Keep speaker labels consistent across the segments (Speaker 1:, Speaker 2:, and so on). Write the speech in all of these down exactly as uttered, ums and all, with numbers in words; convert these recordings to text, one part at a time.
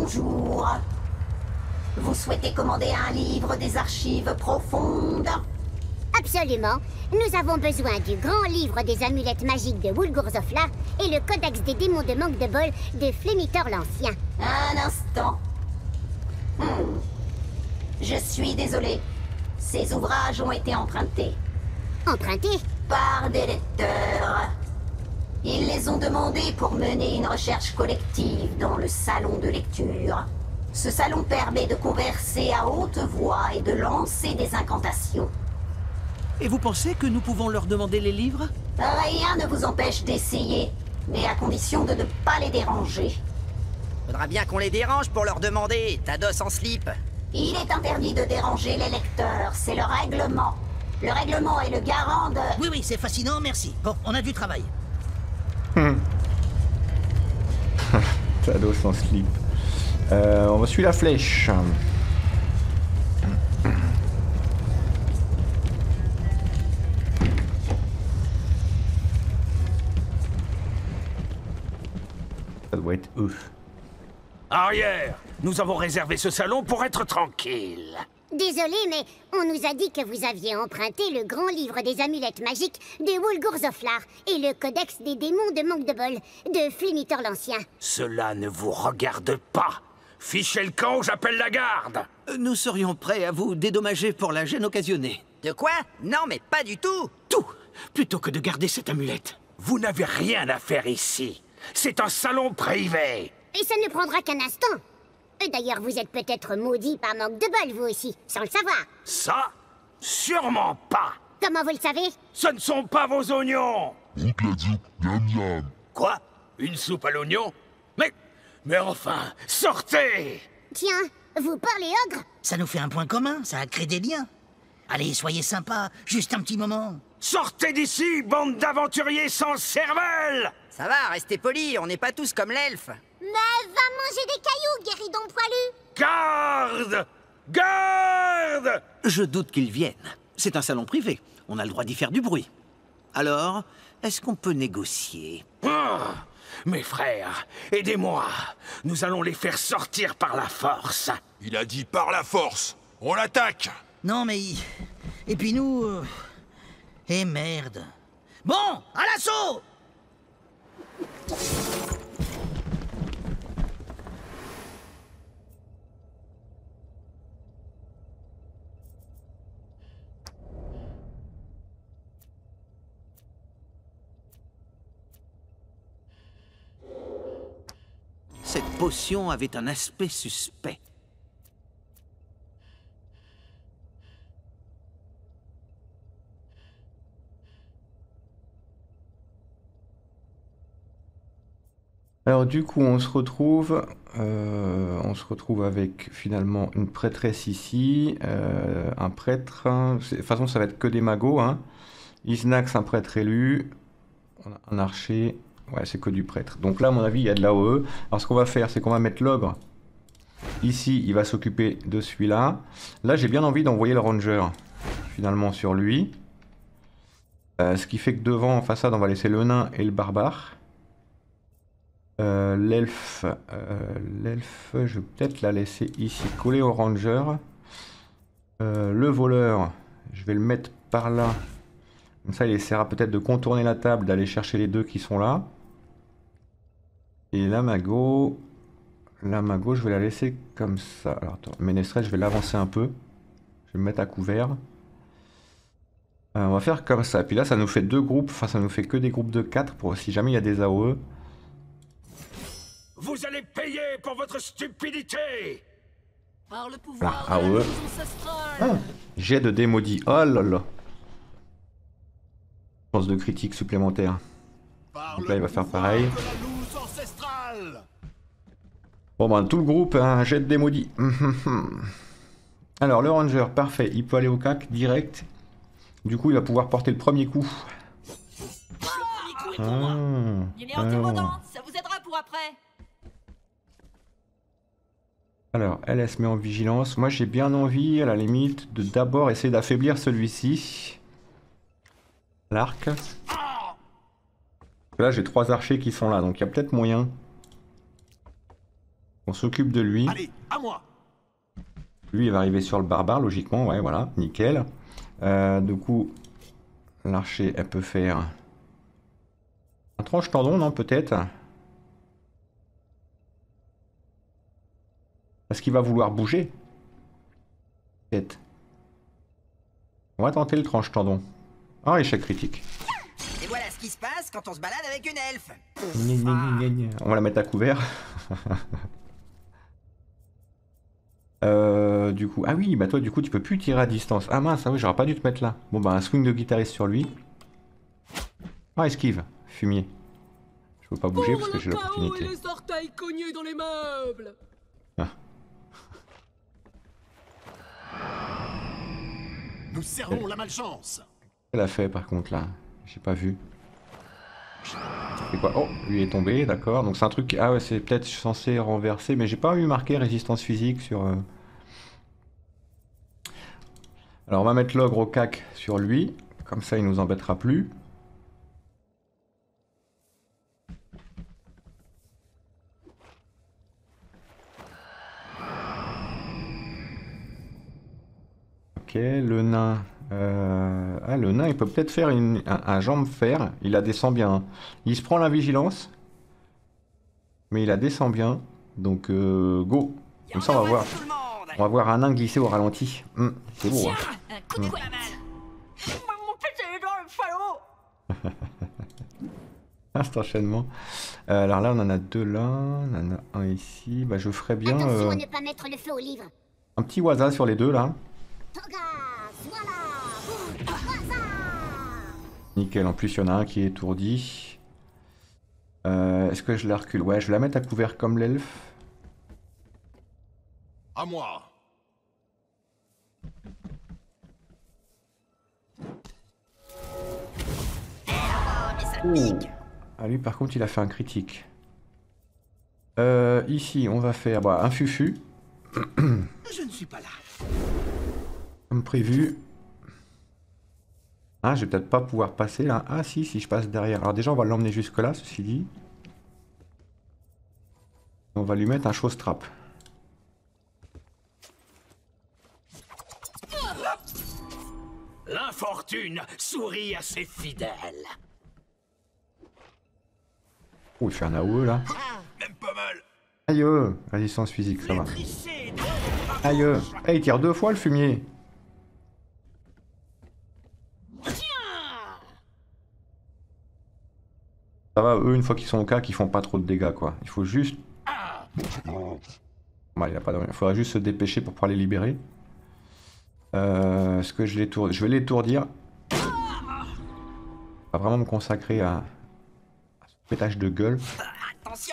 Speaker 1: Bonjour. Vous souhaitez commander un livre des archives profondes?
Speaker 2: Absolument. Nous avons besoin du grand livre des amulettes magiques de Wulgurzoflar et le codex des démons de manque de bol de Flémitor l'Ancien.
Speaker 1: Un instant. Hmm. Je suis désolé. Ces ouvrages ont été empruntés.
Speaker 2: Empruntés?
Speaker 1: Par des lecteurs. Ils les ont demandés pour mener une recherche collective dans le salon de lecture. Ce salon permet de converser à haute voix et de lancer des incantations.
Speaker 3: Et vous pensez que nous pouvons leur demander les livres?
Speaker 1: Rien ne vous empêche d'essayer, mais à condition de ne pas les déranger.
Speaker 4: Faudra bien qu'on les dérange pour leur demander, Tados en slip.
Speaker 1: Il est interdit de déranger les lecteurs, c'est le règlement. Le règlement est le garant de...
Speaker 5: Oui, oui, c'est fascinant, merci. Bon, on a du travail.
Speaker 6: Tados en slip. Euh, on va suivre la flèche. Ça doit être eux.
Speaker 7: Arrière! Nous avons réservé ce salon pour être tranquille.
Speaker 2: Désolé, mais on nous a dit que vous aviez emprunté le grand livre des amulettes magiques de Wulgurzoflar et le codex des démons de manque de bol de Flémitor l'Ancien.
Speaker 7: Cela ne vous regarde pas. Fichez le camp, j'appelle la garde.
Speaker 3: Nous serions prêts à vous dédommager pour la gêne occasionnée.
Speaker 4: De quoi? Non, mais pas du tout.
Speaker 3: Tout, plutôt que de garder cette amulette.
Speaker 7: Vous n'avez rien à faire ici. C'est un salon privé.
Speaker 2: Et ça ne prendra qu'un instant. Et d'ailleurs, vous êtes peut-être maudit par manque de bol, vous aussi, sans le savoir.
Speaker 7: Ça? Sûrement pas.
Speaker 2: Comment vous le savez?
Speaker 7: Ce ne sont pas vos oignons. Quoi? Une soupe à l'oignon? Mais... Mais enfin, sortez!
Speaker 2: Tiens, vous parlez ogre?
Speaker 5: Ça nous fait un point commun, ça a créé des liens. Allez, soyez sympa, juste un petit moment.
Speaker 7: Sortez d'ici, bande d'aventuriers sans cervelle!
Speaker 4: Ça va, restez polis, on n'est pas tous comme l'elfe.
Speaker 2: Mais va manger des cailloux, guéridon poilu!
Speaker 7: Garde! Garde!
Speaker 3: Je doute qu'ils viennent. C'est un salon privé. On a le droit d'y faire du bruit. Alors, est-ce qu'on peut négocier?
Speaker 7: Oh, mes frères, aidez-moi. Nous allons les faire sortir par la force.
Speaker 8: Il a dit par la force. On l'attaque.
Speaker 5: Non, mais... Et puis nous... euh, Eh merde. Bon, à l'assaut!
Speaker 3: Cette potion avait un aspect suspect.
Speaker 6: Alors du coup on se retrouve, euh, on se retrouve avec finalement une prêtresse ici, euh, un prêtre, de toute façon ça va être que des magos, hein. Isnax un prêtre élu, on a un archer, ouais c'est que du prêtre. Donc là à mon avis il y a de l'A O E, alors ce qu'on va faire c'est qu'on va mettre l'ogre, ici il va s'occuper de celui-là. Là j'ai bien envie d'envoyer le ranger finalement sur lui, euh, ce qui fait que devant en façade on va laisser le nain et le barbare. Euh, l'elfe, euh, l'elfe, je vais peut-être la laisser ici, collée au ranger. Euh, le voleur, je vais le mettre par là. Comme ça, il essaiera peut-être de contourner la table, d'aller chercher les deux qui sont là. Et la mago, la mago, je vais la laisser comme ça. Alors, attends, Ménestrel, je vais l'avancer un peu. Je vais me mettre à couvert. Euh, on va faire comme ça. Puis là, ça nous fait deux groupes. Enfin, ça nous fait que des groupes de quatre pour si jamais il y a des A O E.
Speaker 7: Vous allez payer pour votre stupidité!
Speaker 9: Par le pouvoir
Speaker 6: Ah,
Speaker 9: de la
Speaker 6: ouais.
Speaker 9: luz ancestrale.
Speaker 6: Ah, jet de démaudit. Oh là là. Chance de critique supplémentaire.
Speaker 8: Par
Speaker 6: Donc
Speaker 8: le
Speaker 6: là, il va faire
Speaker 8: pouvoir
Speaker 6: pareil.
Speaker 8: de la luz ancestrale.
Speaker 6: Bon ben tout le groupe, un jet de démaudit. Alors le ranger, parfait, il peut aller au cac direct. Du coup il va pouvoir porter le premier coup.
Speaker 9: Le premier coup est pour moi.
Speaker 6: Ah,
Speaker 9: Numéro
Speaker 6: alors.
Speaker 9: Rodin, ça vous aidera pour après.
Speaker 6: Alors elle, elle se met en vigilance. Moi j'ai bien envie à la limite de d'abord essayer d'affaiblir celui-ci. L'arc. Là j'ai trois archers qui sont là, donc il y a peut-être moyen. On s'occupe de lui.
Speaker 8: Allez, à moi.
Speaker 6: Lui, il va arriver sur le barbare, logiquement. Ouais, voilà, nickel. Euh, du coup, l'archer, elle peut faire un tranche-tendon, non, peut-être. Est-ce qu'il va vouloir bouger? Peut-être. On va tenter le tranche-tendon. Ah, échec critique.
Speaker 4: Et voilà ce qui se passe quand on se balade avec une elfe.
Speaker 6: Gna, gna, gna, gna. On va la mettre à couvert. euh, du coup, ah oui, bah toi, du coup, tu peux plus tirer à distance. Ah mince, ah oui, j'aurais pas dû te mettre là. Bon, bah, un swing de guitariste sur lui. Ah, esquive, fumier. Je peux pas bouger parce que j'ai l'opportunité.
Speaker 9: Et les orteils cognés dans les meubles.
Speaker 6: Ah.
Speaker 8: Nous servons la malchance.
Speaker 6: Elle a fait par contre là, j'ai pas vu. C'est quoi? Oh, lui est tombé, d'accord. Donc c'est un truc. Ah ouais, c'est peut-être censé renverser, mais j'ai pas eu marqué résistance physique sur. Euh... Alors on va mettre l'ogre au cac sur lui, comme ça il nous embêtera plus. Ok, le nain. Euh... Ah, le nain, il peut peut-être faire une... un, un jambe fer. Il la descend bien. Hein. Il se prend la vigilance. Mais il la descend bien. Donc, euh, go. Comme ça, on va voir. On va voir un nain glisser au ralenti. Hum, c'est beau. Hein.
Speaker 9: Un coup de poing à balle. Mon pété dans le falot.
Speaker 6: Ah, cet enchaînement. Euh, alors là, on en a deux là. On en a un ici. Bah, je ferais bien...
Speaker 2: Attention
Speaker 6: euh,
Speaker 2: à ne pas mettre le feu au livre.
Speaker 6: un petit waza sur les deux là. Nickel, en plus il y en a un qui est étourdi. Euh, Est-ce que je la recule? Ouais, je vais la mettre à couvert comme l'elfe.
Speaker 8: À moi.
Speaker 6: Oh. Ah lui par contre il a fait un critique. Euh, ici on va faire bah, un fufu.
Speaker 7: Je ne suis pas là.
Speaker 6: Comme prévu. Ah, je vais peut-être pas pouvoir passer là. Ah si, si je passe derrière. Alors déjà on va l'emmener jusque là, ceci dit. On va lui mettre un chose trap.
Speaker 7: L'infortune sourit à ses fidèles.
Speaker 6: Oh, il fait un A O E là.
Speaker 8: Même pas mal.
Speaker 6: Aïe, euh, résistance physique, ça va. Aïe, euh. Hey, il tire deux fois le fumier. Ça va, eux, une fois qu'ils sont au cas, qu'ils font pas trop de dégâts, quoi. Il faut juste... Bah, il a pas de... Il faudra juste se dépêcher pour pouvoir les libérer. Euh, Est-ce que je l'étourdis? Je vais l'étourdir. Je vais vraiment me consacrer à... à ce pétage de gueule.
Speaker 4: Attention.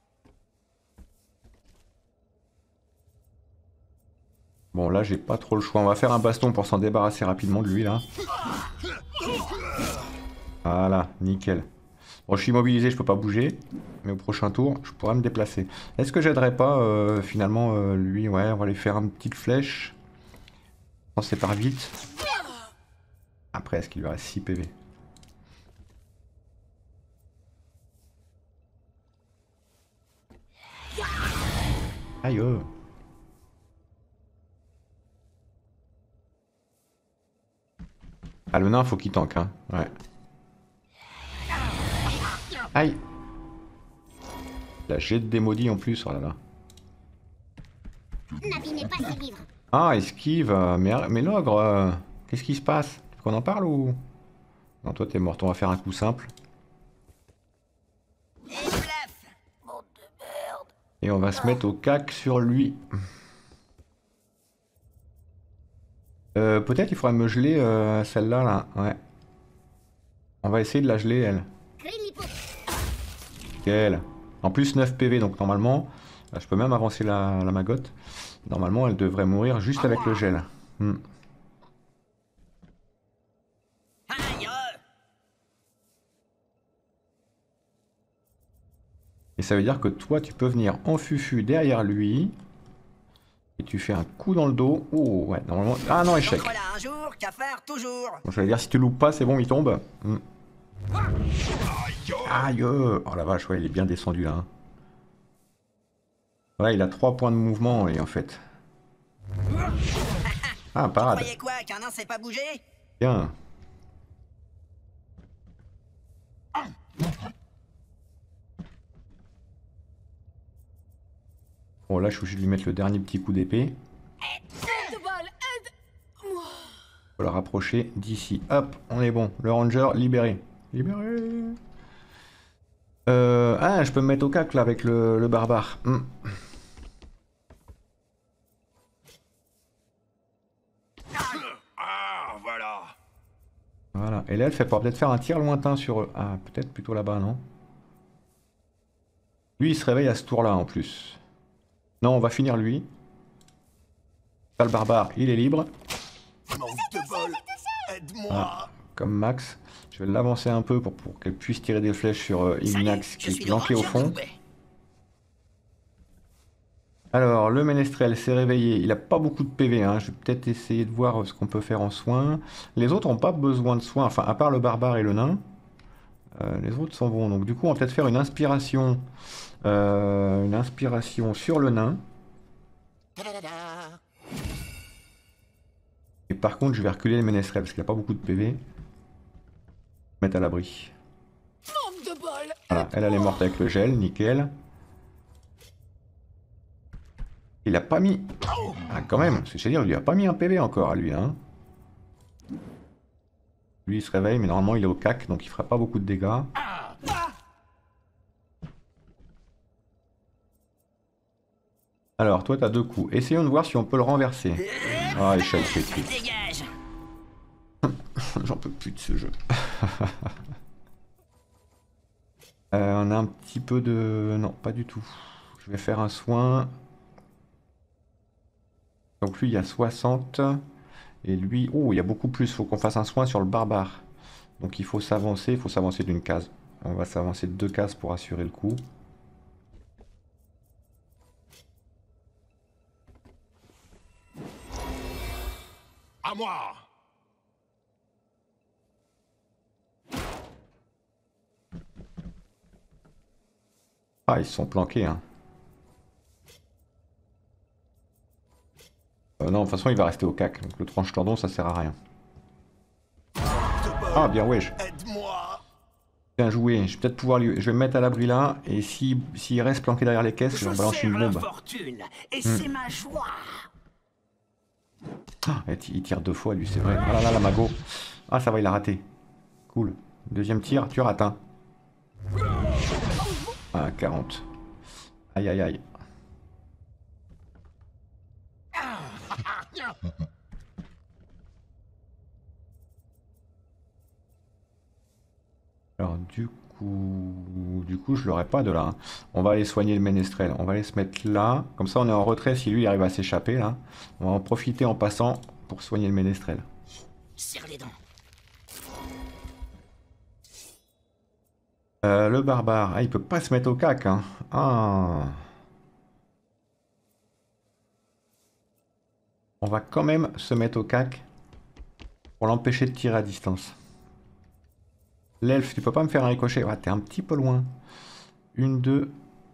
Speaker 6: Bon, là, j'ai pas trop le choix. On va faire un baston pour s'en débarrasser rapidement de lui, là. Voilà, nickel. Bon, je suis immobilisé, je peux pas bouger. Mais au prochain tour, je pourrais me déplacer. Est-ce que j'aiderais pas, euh, finalement, euh, lui? Ouais, on va lui faire une petite flèche. On sépare vite. Après, est-ce qu'il lui reste six P V? Aïe oh. Ah, le nain, faut qu'il tank, hein. Ouais. Aïe. La jette des maudits en plus, oh là là.
Speaker 2: N'abîmez pas ces livres.
Speaker 6: Ah, esquive. Mais, mais l'ogre, euh, qu'est-ce qui se passe? Tu veux qu'on en parle ou... Non, toi t'es mort, on va faire un coup simple. Et on va se mettre au cac sur lui. Euh, Peut-être il faudrait me geler euh, celle-là, là. Ouais. On va essayer de la geler, elle. Nickel. En plus neuf P V, donc normalement, je peux même avancer la, la magotte. Normalement, elle devrait mourir juste avec le gel. Hmm. Et ça veut dire que toi, tu peux venir en fufu derrière lui. Et tu fais un coup dans le dos. Oh, ouais, normalement... Ah non, échec.
Speaker 4: Un jour, cafard toujours.
Speaker 6: Bon, je vais dire, si tu loupes pas, c'est bon, il tombe. Hmm. Aïe. Oh la vache, ouais, il est bien descendu là. Hein. Ouais, il a trois points de mouvement, et en fait. Ah,
Speaker 4: Vous
Speaker 6: parade.
Speaker 4: croyez quoi, qu'un nain sait pas bouger?
Speaker 6: Bien. Bon, là, je suis obligé de lui mettre le dernier petit coup d'épée. Faut le rapprocher d'ici. Hop, on est bon. Le ranger libéré. Libéré. Euh, ah, je peux me mettre au cac là avec le, le barbare. Hmm.
Speaker 8: Ah, voilà.
Speaker 6: Voilà. Et l'elfe, elle pourra peut-être faire un tir lointain sur eux. Ah, peut-être plutôt là-bas, non? Lui, il se réveille à ce tour-là en plus. Non, on va finir lui. Ça, le barbare, il est libre.
Speaker 8: Manque de bol. Aide-moi.
Speaker 6: Voilà. Comme Max. Je vais l'avancer un peu pour, pour qu'elle puisse tirer des flèches sur euh, Ignax qui est planqué au fond. Alors, le ménestrel s'est réveillé. Il n'a pas beaucoup de P V. Hein. Je vais peut-être essayer de voir ce qu'on peut faire en soins. Les autres n'ont pas besoin de soins. Enfin, à part le barbare et le nain. Euh, les autres sont bons. Donc, du coup, on va peut-être faire une inspiration. Euh, une inspiration sur le nain. Et par contre, je vais reculer le ménestrel parce qu'il n'a pas beaucoup de P V. Mettre à l'abri. Voilà, elle, elle est morte avec le gel, nickel. Il a pas mis... Ah, quand même, c'est-à-dire il lui a pas mis un P V encore à lui, hein. Lui, il se réveille, mais normalement, il est au cac, donc il fera pas beaucoup de dégâts. Alors, toi, t'as deux coups. Essayons de voir si on peut le renverser. Ah, échec critique.
Speaker 4: Dégage.
Speaker 6: J'en peux plus de ce jeu. euh, on a un petit peu de... Non, pas du tout. Je vais faire un soin. Donc lui, il y a soixante. Et lui... Oh, il y a beaucoup plus. Il faut qu'on fasse un soin sur le barbare. Donc il faut s'avancer. Il faut s'avancer d'une case. On va s'avancer de deux cases pour assurer le coup.
Speaker 8: À moi.
Speaker 6: Ah, ils se sont planqués, hein. Euh, non, de toute façon, il va rester au cac. Donc le tranche-tordon, ça sert à rien. Ah, bien, wesh.
Speaker 8: Aide-moi.
Speaker 6: Bien joué. Je vais peut-être pouvoir lui... Je vais me mettre à l'abri là. Et s'il s'il reste planqué derrière les caisses, je vais balancer une bombe.
Speaker 4: Fortune, et c'est ma joie.
Speaker 6: Ah, il tire deux fois, lui, c'est vrai. Ah là là, la mago. Ah, ça va, il a raté. Cool. Deuxième tir, tu rates un. Ah, quarante. Aïe, aïe, aïe. Alors, du coup... Du coup, je l'aurai pas de là. Hein. On va aller soigner le ménestrel. On va aller se mettre là. Comme ça, on est en retrait si lui il arrive à s'échapper, là. On va en profiter en passant pour soigner le ménestrel.
Speaker 4: Serre les dents.
Speaker 6: Euh, le barbare. Ah, il peut pas se mettre au cac, hein. Ah. On va quand même se mettre au cac pour l'empêcher de tirer à distance. L'elfe, tu peux pas me faire un ricochet. Ah, t'es un petit peu loin. Une, deux.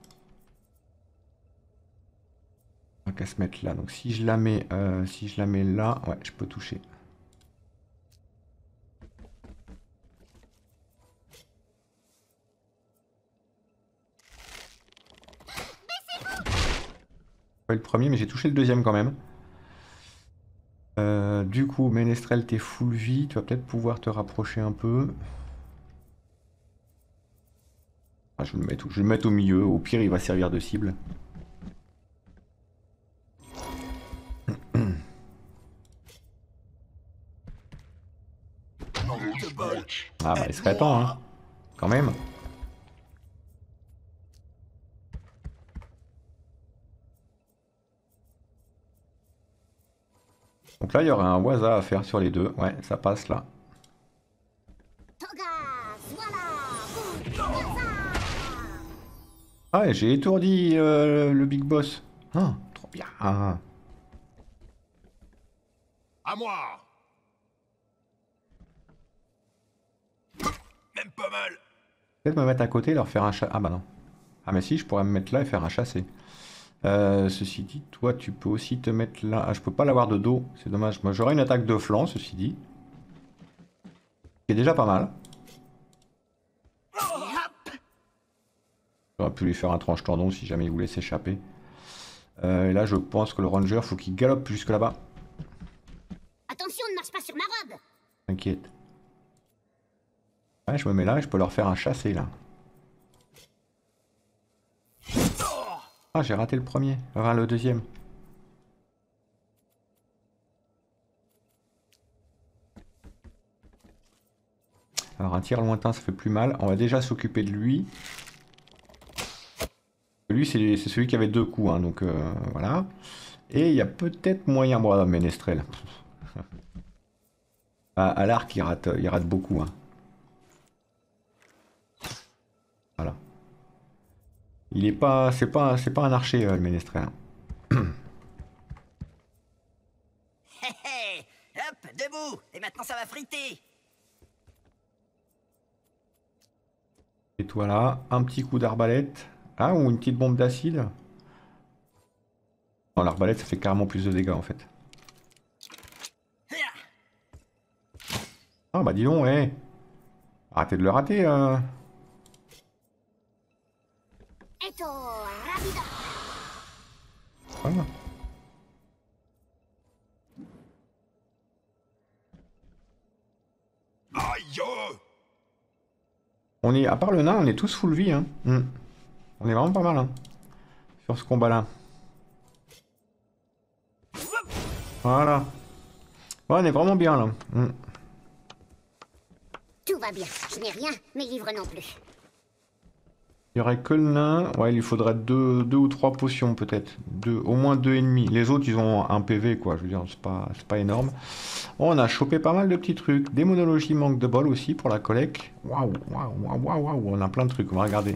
Speaker 6: On va qu'à se mettre là. Donc si je la mets, euh, si je la mets là, ouais, je peux toucher. Pas le premier, mais j'ai touché le deuxième quand même. Euh, du coup, Ménestrel, t'es full vie. Tu vas peut-être pouvoir te rapprocher un peu. Ah, je, vais le mettre, je vais le mettre au milieu. Au pire, il va servir de cible. Ah bah il serait temps, hein. Quand même. Donc là, il y aurait un waza à faire sur les deux. Ouais, ça passe là. Ah, et j'ai étourdi euh, le big boss. Ah, trop bien. Ah.
Speaker 8: À moi. Même pas mal.
Speaker 6: Peut-être me mettre à côté et leur faire un chat. Ah bah non. Ah mais si, je pourrais me mettre là et faire un chassé. Euh, ceci dit, toi, tu peux aussi te mettre là. Ah, je peux pas l'avoir de dos, c'est dommage. Moi, j'aurais une attaque de flanc, ceci dit. C'est déjà pas mal. J'aurais pu lui faire un tranche-tendon si jamais il voulait s'échapper. Euh, et là, je pense que le ranger, faut qu'il galope jusque là-bas.
Speaker 2: Attention, ne marche pas sur ma robe.
Speaker 6: T'inquiète. Ouais, je me mets là et je peux leur faire un chassé là. Ah, j'ai raté le premier. Enfin, le deuxième. Alors, un tir lointain, ça fait plus mal. On va déjà s'occuper de lui. Lui, c'est celui qui avait deux coups, hein, donc euh, voilà. Et il y a peut-être moyen... Bon, Ménestrel. à à l'arc, il rate, il rate beaucoup. Hein. Voilà. Il est pas... C'est pas, c'est pas un archer, euh, le Ménestrel.
Speaker 4: Hé hé. Hop, debout. Et maintenant, ça va friter.
Speaker 6: Et toi là, un petit coup d'arbalète. Ah, ou une petite bombe d'acide. Non, l'arbalète, ça fait carrément plus de dégâts, en fait. Ah, bah dis donc, ouais. Arrêtez de le rater. Euh... Ah.
Speaker 8: Aïe!
Speaker 6: On est, à part le nain, on est tous full vie. Hein. Mm. On est vraiment pas mal hein, sur ce combat-là. Voilà. Ouais, on est vraiment bien là. Mm.
Speaker 2: Tout va bien. Je n'ai rien, mes livres non plus.
Speaker 6: Il n'y aurait que le nain. Ouais, il lui faudrait deux, deux ou trois potions peut-être. Deux, au moins deux et demi. Les autres, ils ont un P V quoi. Je veux dire, c'est pas, c'est pas énorme. Oh, on a chopé pas mal de petits trucs. Démonologie, manque de bol aussi pour la collecte. Waouh, waouh, waouh, waouh, waouh. On a plein de trucs. On va regarder.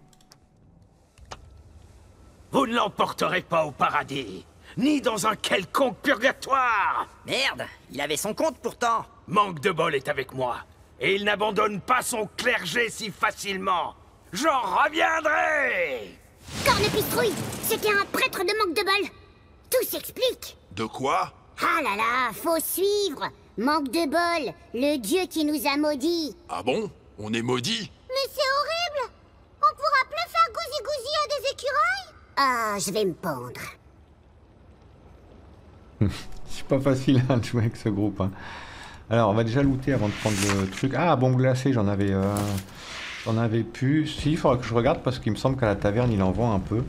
Speaker 7: Vous ne l'emporterez pas au paradis, ni dans un quelconque purgatoire.
Speaker 4: Merde, il avait son compte pourtant.
Speaker 7: Manque de bol est avec moi, et il n'abandonne pas son clergé si facilement. J'en reviendrai.
Speaker 2: Cornepistrouille, c'était un prêtre de manque de bol. Tout s'explique.
Speaker 8: De quoi?
Speaker 2: Ah là là, faut suivre. Manque de bol, le dieu qui nous a maudits.
Speaker 8: Ah bon? On est maudit?
Speaker 2: Mais c'est horrible. On pourra plus faire gousi-gousi à des écureuils. Ah, je vais me pendre.
Speaker 6: C'est pas facile hein, de jouer avec ce groupe. Hein. Alors, on va déjà looter avant de prendre le truc. Ah, bombe glacée, j'en avais... Euh... J'en avais plus. Si, il faudra que je regarde parce qu'il me semble qu'à la taverne, il en vend un peu.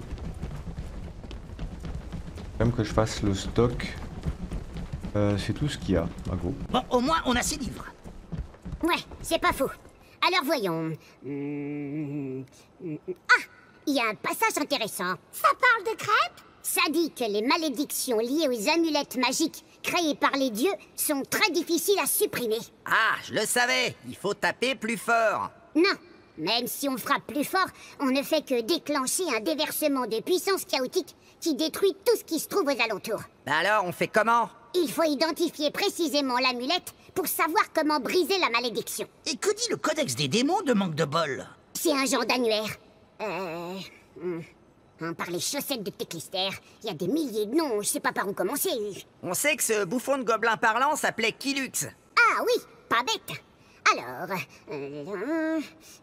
Speaker 6: Même que je fasse le stock. Euh, c'est tout ce qu'il y a, Mago.
Speaker 5: Bon, au moins, on a ses livres.
Speaker 2: Ouais, c'est pas faux. Alors voyons. Hum, hum, Ah, il y a un passage intéressant. Ça parle de crêpes? Ça dit que les malédictions liées aux amulettes magiques créées par les dieux sont très difficiles à supprimer.
Speaker 4: Ah, je le savais. Il faut taper plus fort.
Speaker 2: Non, même si on frappe plus fort, on ne fait que déclencher un déversement de puissance chaotique qui détruit tout ce qui se trouve aux alentours.
Speaker 4: Alors, on fait comment?
Speaker 2: Il faut identifier précisément l'amulette pour savoir comment briser la malédiction.
Speaker 5: Et que dit le codex des démons de manque de bol?
Speaker 2: C'est un genre d'annuaire. Euh... hum, Par les chaussettes de Teclister, il y a des milliers de noms, je sais pas par où commencer.
Speaker 4: On sait que ce bouffon de gobelin parlant s'appelait Kilux.
Speaker 2: Ah oui, pas bête. Alors... euh,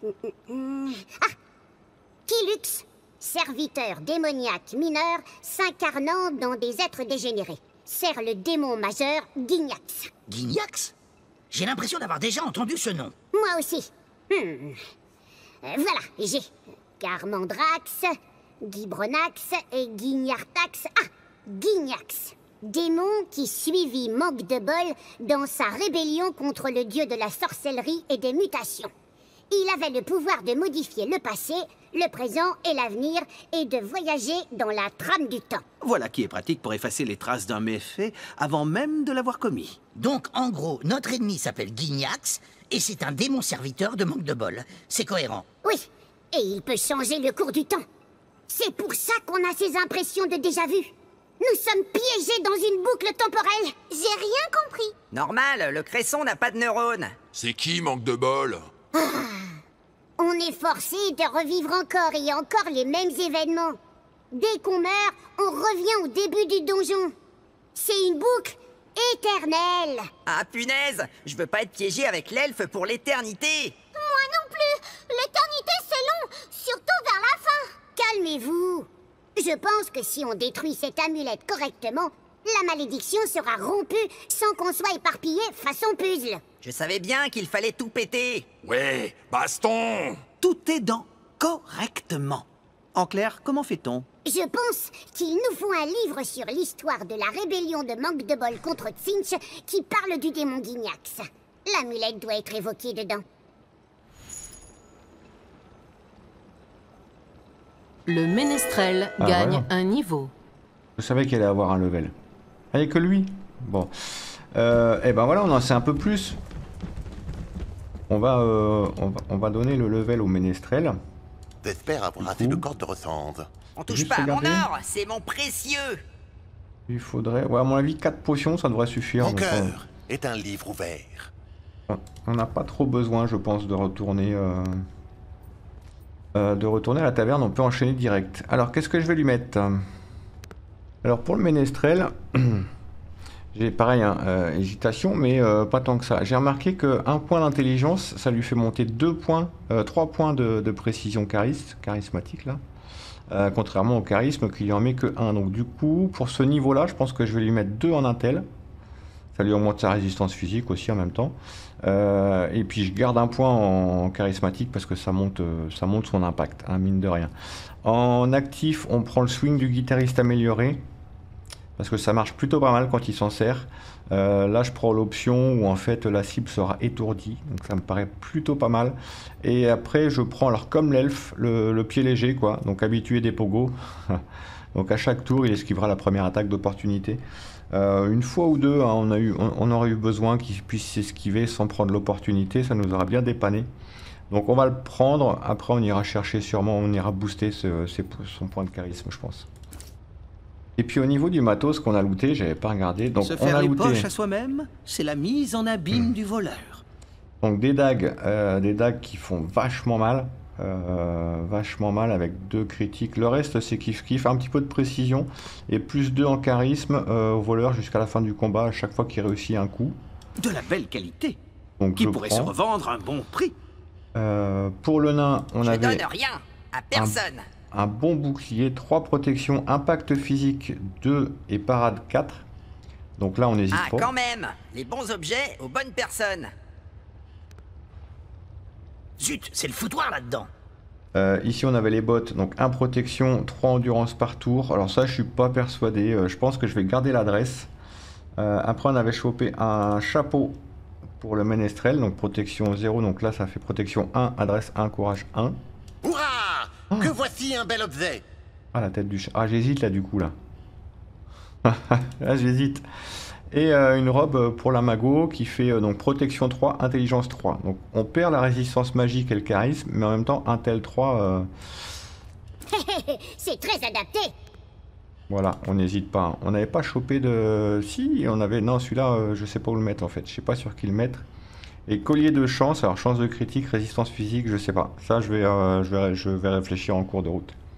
Speaker 2: Ah Kilux, serviteur démoniaque mineur s'incarnant dans des êtres dégénérés, sert le démon majeur Gignax.
Speaker 5: Gignax? J'ai l'impression d'avoir déjà entendu ce nom.
Speaker 2: Moi aussi. Hmm. Euh, voilà, j'ai Garmandrax, Gibronax et Gignartax. Ah, Gignax. Démon qui suivit Manque de bol dans sa rébellion contre le dieu de la sorcellerie et des mutations. Il avait le pouvoir de modifier le passé, le présent et l'avenir et de voyager dans la trame du temps.
Speaker 3: Voilà qui est pratique pour effacer les traces d'un méfait avant même de l'avoir commis.
Speaker 5: Donc, en gros, notre ennemi s'appelle Gignax, et c'est un démon serviteur de manque de bol. C'est cohérent.
Speaker 2: Oui, et il peut changer le cours du temps. C'est pour ça qu'on a ces impressions de déjà-vu. Nous sommes piégés dans une boucle temporelle. J'ai rien compris.
Speaker 4: Normal, le cresson n'a pas de neurones.
Speaker 8: C'est qui, manque de bol?
Speaker 2: On est forcé de revivre encore et encore les mêmes événements. Dès qu'on meurt, on revient au début du donjon. C'est une boucle éternelle.
Speaker 4: Ah punaise, je veux pas être piégé avec l'elfe pour l'éternité.
Speaker 2: Moi non plus. L'éternité, c'est long, surtout vers la fin. Calmez-vous. Je pense que si on détruit cette amulette correctement, la malédiction sera rompue sans qu'on soit éparpillé façon puzzle.
Speaker 4: Je savais bien qu'il fallait tout péter.
Speaker 8: Ouais, baston.
Speaker 3: Tout est dans correctement. En clair, comment fait-on?
Speaker 2: Je pense qu'il nous faut un livre sur l'histoire de la rébellion de Manque de Bol contre Tzinch qui parle du démon Guignax. L'amulette doit être évoquée dedans.
Speaker 10: Le ménestrel
Speaker 6: Ah,
Speaker 10: gagne
Speaker 6: voilà.
Speaker 10: un niveau.
Speaker 6: Je savais qu'il allait avoir un level. Ah, il n'y a que lui. Bon. Euh, et ben voilà, on en sait un peu plus. On va, euh, on va, on va donner le level au ménestrel.
Speaker 11: J'espère avoir assez de cordes de rechange.
Speaker 4: On touche
Speaker 6: Juste
Speaker 4: pas à mon
Speaker 6: regarder.
Speaker 4: or, c'est mon précieux.
Speaker 6: Il faudrait... Ouais, à mon avis, quatre potions, ça devrait suffire.
Speaker 11: Mon
Speaker 6: donc,
Speaker 11: cœur est un livre ouvert.
Speaker 6: on- On n'a pas trop besoin, je pense, de retourner... euh, euh, de retourner à la taverne. On peut enchaîner direct. Alors, qu'est-ce que je vais lui mettre? Alors, pour le ménestrel... J'ai pareil, hein, euh, hésitation, mais euh, pas tant que ça. J'ai remarqué qu'un point d'intelligence, ça lui fait monter deux points, euh, trois points de, de précision charisme, charismatique, là. Euh, contrairement au charisme qui lui en met que un. Donc du coup, pour ce niveau-là, je pense que je vais lui mettre deux en intel. Ça lui augmente sa résistance physique aussi en même temps. Euh, et puis je garde un point en charismatique parce que ça monte, euh, ça monte son impact, hein, mine de rien. En actif, on prend le swing du guitariste amélioré. Parce que ça marche plutôt pas mal quand il s'en sert. Euh, là, je prends l'option où en fait la cible sera étourdie. Donc ça me paraît plutôt pas mal. Et après, je prends, alors comme l'elfe, le, le pied léger, quoi. Donc habitué des pogos. Donc à chaque tour, il esquivera la première attaque d'opportunité. Euh, une fois ou deux, hein, on, a eu, on, on aurait eu besoin qu'il puisse s'esquiver sans prendre l'opportunité. Ça nous aura bien dépanné. Donc on va le prendre. Après, on ira chercher sûrement, on ira booster ce, ses- son point de charisme, je pense. Et puis au niveau du matos qu'on a looté, j'avais pas regardé. Donc
Speaker 3: Se
Speaker 6: on
Speaker 3: faire
Speaker 6: a
Speaker 3: les
Speaker 6: looté
Speaker 3: poches à soi-même, c'est la mise en abîme du voleur.
Speaker 6: donc des dagues, euh, des dagues qui font vachement mal, euh, vachement mal avec deux critiques. Le reste c'est kiff kiff, un petit peu de précision et plus deux en charisme euh, au voleur jusqu'à la fin du combat à chaque fois qu'il réussit un coup.
Speaker 3: De la belle qualité,
Speaker 6: Donc
Speaker 3: qui
Speaker 6: je
Speaker 3: pourrait
Speaker 6: prends.
Speaker 3: se revendre à un bon prix.
Speaker 6: Euh, pour le nain, on
Speaker 4: Je
Speaker 6: avait
Speaker 4: donne rien à personne.
Speaker 6: un bon bouclier, trois protections, impact physique deux et parade quatre. Donc là on n'hésite
Speaker 4: Ah,
Speaker 6: pas.
Speaker 4: quand même, les bons objets aux bonnes personnes.
Speaker 5: Zut, c'est le foutoir là-dedans.
Speaker 6: Euh, ici on avait les bottes, donc un protection, trois endurance par tour. Alors ça je suis pas persuadé, Euh, je pense que je vais garder l'adresse. Euh, après on avait chopé un chapeau pour le ménestrel, donc protection zéro, donc là ça fait protection un, adresse un, courage un.
Speaker 11: Hurrah! Que voici un bel objet!
Speaker 6: Ah la tête du chat, ah j'hésite là du coup là. Là j'hésite. Et euh, une robe pour la mago qui fait euh, donc protection trois, intelligence trois. Donc on perd la résistance magique et le charisme, mais en même temps intel trois... euh,
Speaker 2: C'est très adapté.
Speaker 6: Voilà, on n'hésite pas. hein. On n'avait pas chopé de... Si, on avait... Non, celui-là, euh, je sais pas où le mettre en fait. Je sais pas sur qui le mettre. Et collier de chance, alors chance de critique, résistance physique, je sais pas. Ça, je vais, euh, je vais, je vais réfléchir en cours de route.